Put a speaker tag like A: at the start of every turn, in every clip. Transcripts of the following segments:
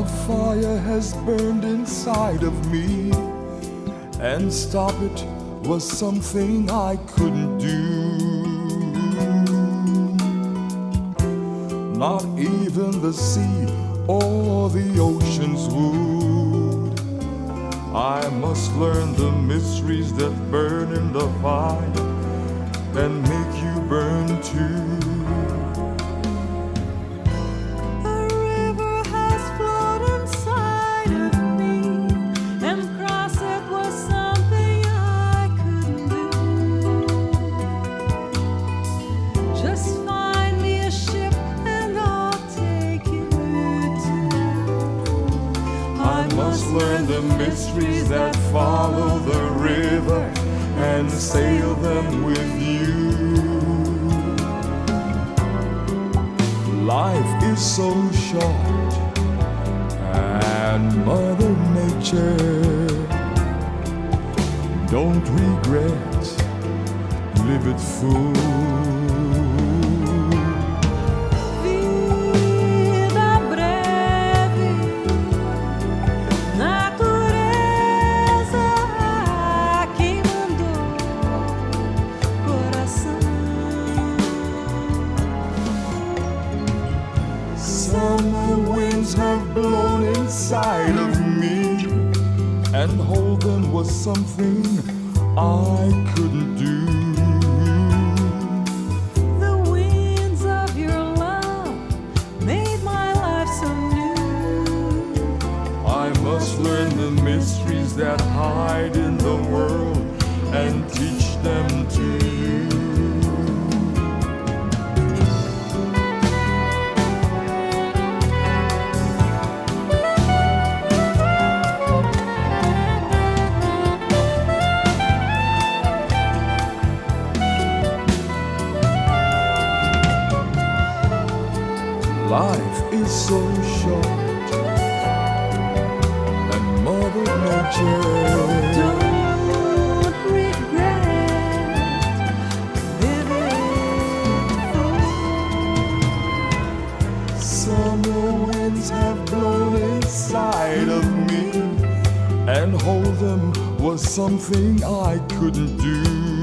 A: fire has burned inside of me, and stop it was something I couldn't do. Not even the sea or the oceans would. I must learn the mysteries that burn in the fire and make you burn too.
B: Learn the mysteries that follow the river and sail them with you.
A: Life is so short, and Mother Nature, don't regret, live it full.
B: Summer winds have blown inside of me,
A: and hold them was something I couldn't do.
C: The winds of your love made my life so new.
A: I must learn the mysteries that hide in the world and teach them to you. Life is so short, and Mother Nature,
C: don't regret, live it full.
B: Summer winds have blown inside of me,
A: and hold them was something I couldn't do.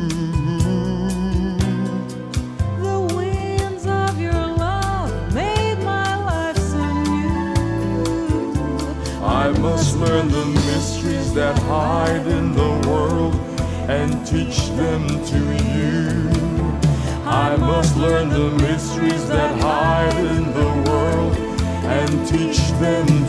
A: I must learn the mysteries that hide in the world and teach them to you. I must learn the mysteries that hide in the world and teach them